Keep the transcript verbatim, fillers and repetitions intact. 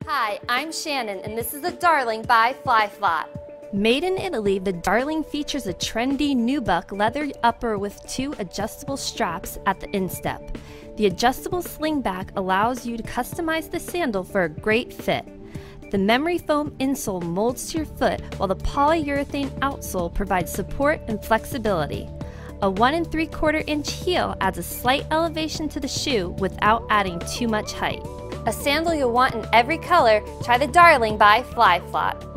Hi, I'm Shannon, and this is the Darling by Flot. Made in Italy, the Darling features a trendy nubuck leather upper with two adjustable straps at the instep. The adjustable slingback allows you to customize the sandal for a great fit. The memory foam insole molds to your foot, while the polyurethane outsole provides support and flexibility. A one and three quarter inch heel adds a slight elevation to the shoe without adding too much height. A sandal you'll want in every color, try the Darling by Flot.